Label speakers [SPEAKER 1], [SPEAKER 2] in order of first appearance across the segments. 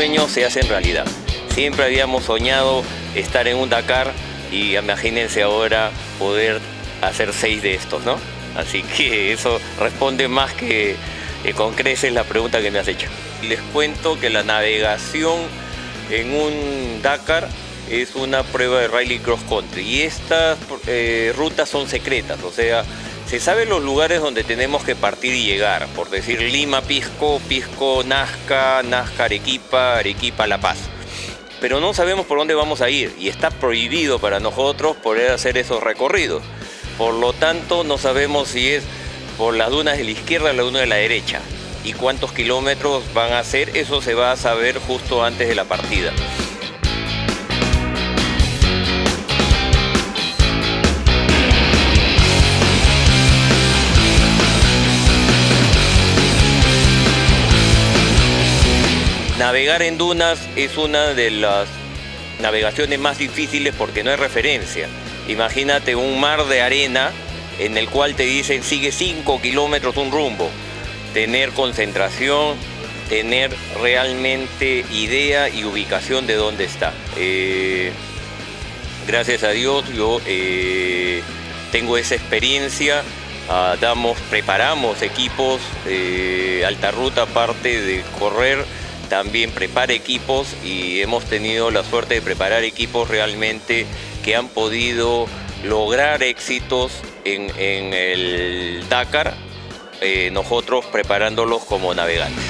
[SPEAKER 1] sueños se hacen realidad. Siempre habíamos soñado estar en un Dakar y imagínense ahora poder hacer 6 de estos, ¿no? Así que eso responde más que con creces la pregunta que me has hecho. Les cuento que la navegación en un Dakar es una prueba de rally cross country y estas rutas son secretas, o sea, se saben los lugares donde tenemos que partir y llegar, por decir Lima, Pisco, Pisco, Nazca, Nazca, Arequipa, Arequipa, La Paz. Pero no sabemos por dónde vamos a ir y está prohibido para nosotros poder hacer esos recorridos. Por lo tanto, no sabemos si es por las dunas de la izquierda o las dunas de la derecha. Y cuántos kilómetros van a ser, eso se va a saber justo antes de la partida. Navegar en dunas es una de las navegaciones más difíciles porque no hay referencia. Imagínate un mar de arena en el cual te dicen sigue 5 kilómetros un rumbo. Tener concentración, tener realmente idea y ubicación de dónde está. Gracias a Dios yo tengo esa experiencia. Preparamos equipos, Alta Ruta, aparte de correr, también prepara equipos y hemos tenido la suerte de preparar equipos realmente que han podido lograr éxitos en el Dakar, nosotros preparándolos como navegantes.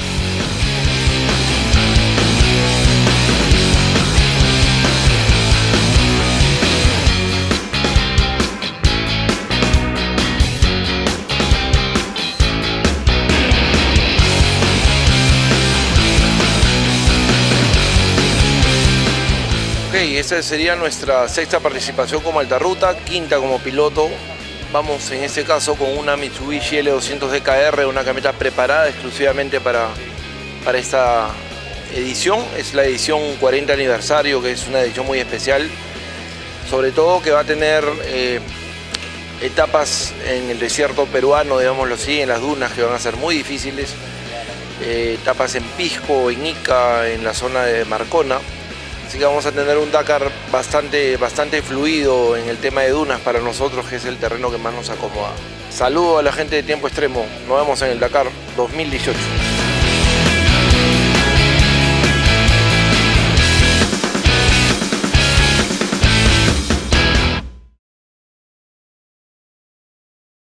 [SPEAKER 2] Esa sería nuestra 6ª participación como Alta Ruta, 5ª como piloto. Vamos en este caso con una Mitsubishi L200 DKR, una camioneta preparada exclusivamente para esta edición. Es la edición 40 aniversario, que es una edición muy especial. Sobre todo que va a tener etapas en el desierto peruano, digámoslo así, en las dunas que van a ser muy difíciles. Etapas en Pisco, en Ica, en la zona de Marcona. Así que vamos a tener un Dakar bastante fluido en el tema de dunas para nosotros, que es el terreno que más nos acomoda. Saludo a la gente de Tiempo Extremo, nos vemos en el Dakar 2018.